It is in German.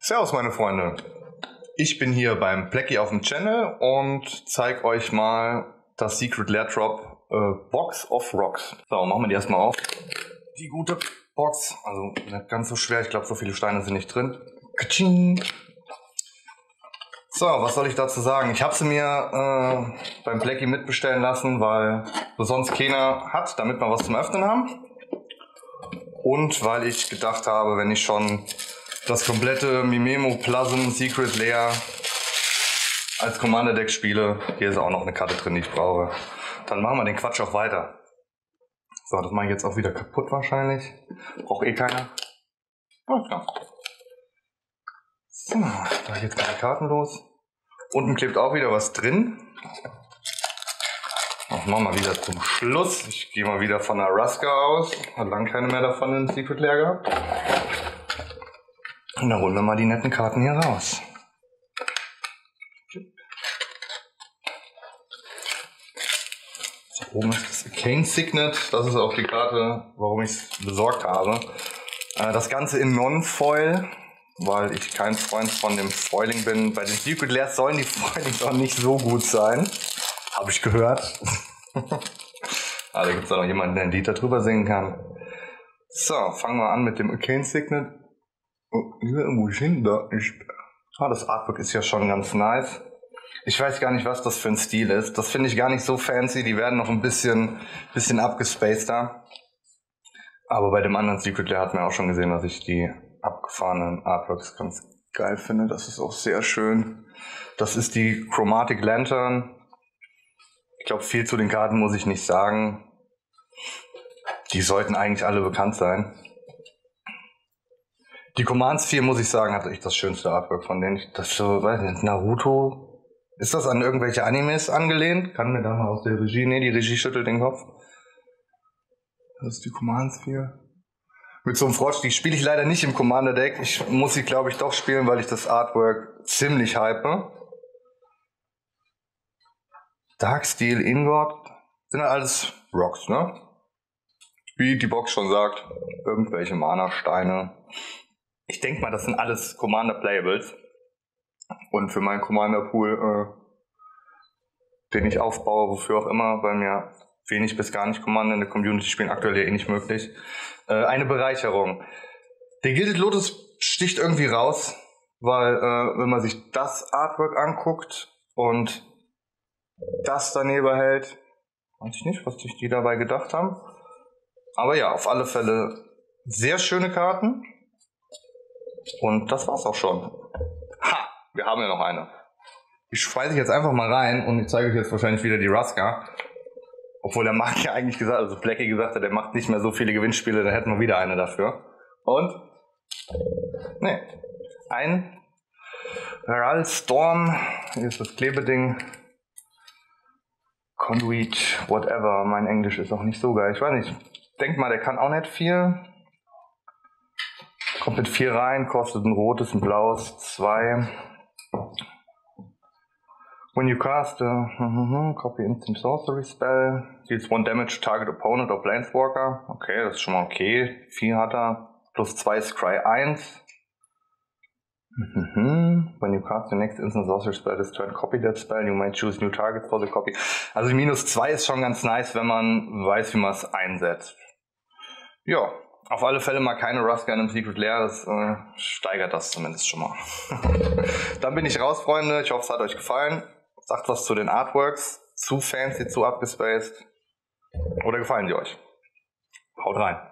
Servus meine Freunde, ich bin hier beim Plecky auf dem Channel und zeige euch mal das Secret Lair Drop Box of Rocks. So, machen wir die erstmal auf. Die gute Box, also nicht ganz so schwer, ich glaube so viele Steine sind nicht drin. Katsching. So, was soll ich dazu sagen? Ich habe sie mir beim Plecky mitbestellen lassen, weil sonst keiner hat, damit wir was zum Öffnen haben. Und weil ich gedacht habe, wenn ich schon das komplette Mimemo Plasm Secret Lair als Commander Deck spiele, hier ist auch noch eine Karte drin, die ich brauche. Dann machen wir den Quatsch auch weiter. So, das mache ich jetzt auch wieder kaputt wahrscheinlich. Braucht eh keiner. Oh, klar. So, da geht's mit den Karten los. Unten klebt auch wieder was drin. Das machen wir wieder zum Schluss. Ich gehe mal wieder von der Ruska aus. Hat lange keine mehr davon in Secret Lair gehabt. Und dann holen wir mal die netten Karten hier raus. So, oben ist das Arcane Signet. Das ist auch die Karte, warum ich es besorgt habe. Das Ganze in Non-Foil, weil ich kein Freund von dem Foiling bin. Bei den Secret Lairs sollen die Foilings auch nicht so gut sein. Habe ich gehört. Da gibt es auch noch jemanden, der ein Lied darüber singen kann. So, fangen wir an mit dem Arcane Signet. Irgendwo hin, da ist. Das Artwork ist ja schon ganz nice. Ich weiß gar nicht, was das für ein Stil ist. Das finde ich gar nicht so fancy. Die werden noch ein bisschen abgespaceder. Aber bei dem anderen Secret Lair hat man auch schon gesehen, dass ich die abgefahrenen Artworks ganz geil finde. Das ist auch sehr schön. Das ist die Chromatic Lantern. Ich glaube, viel zu den Karten muss ich nicht sagen. Die sollten eigentlich alle bekannt sein. Die Commands 4, muss ich sagen, hatte ich das schönste Artwork von denen. Das so, weiß nicht, Naruto. Ist das an irgendwelche Animes angelehnt? Kann mir da mal aus der Regie. Ne, die Regie schüttelt den Kopf. Das ist die Commands 4. Mit so einem Frosch, die spiele ich leider nicht im Commander Deck. Ich muss sie, glaube ich, doch spielen, weil ich das Artwork ziemlich hype. Darksteel Ingot. Sind halt alles Rocks, ne? Wie die Box schon sagt. Irgendwelche Mana-Steine. Ich denke mal, das sind alles Commander-Playables. Und für meinen Commander-Pool, den ich aufbaue, wofür auch immer, weil mir wenig bis gar nicht Commander in der Community spielen, aktuell ja eh nicht möglich, eine Bereicherung. Der Gilded Lotus sticht irgendwie raus, weil wenn man sich das Artwork anguckt und das daneben hält, weiß ich nicht, was sich die dabei gedacht haben. Aber ja, auf alle Fälle sehr schöne Karten. Und das war's auch schon. Ha! Wir haben ja noch eine. Ich schmeiße jetzt einfach mal rein und ich zeige euch jetzt wahrscheinlich wieder die Ruska. Obwohl der Marc ja eigentlich gesagt, also Plecky gesagt hat, der macht nicht mehr so viele Gewinnspiele, dann hätten wir wieder eine dafür. Und? Ne. Ein Herald Storm. Hier ist das Klebeding. Conduit, whatever. Mein Englisch ist auch nicht so geil. Ich weiß nicht. Denk mal, der kann auch nicht viel. Kommt mit 4 rein, kostet ein rotes, ein blaues, 2. When you cast a copy instant sorcery spell, deals 1 damage target opponent or planeswalker. Okay, das ist schon mal okay. 4 hat er. Plus 2 Scry 1. When you cast the next instant sorcery spell this turn, copy that spell, you may choose new targets for the copy. Also die minus 2 ist schon ganz nice, wenn man weiß, wie man es einsetzt. Ja. Auf alle Fälle mal keine Ruska in einem Secret Lair, das steigert das zumindest schon mal. Dann bin ich raus, Freunde. Ich hoffe, es hat euch gefallen. Sagt was zu den Artworks. Zu fancy, zu abgespaced. Oder gefallen die euch? Haut rein.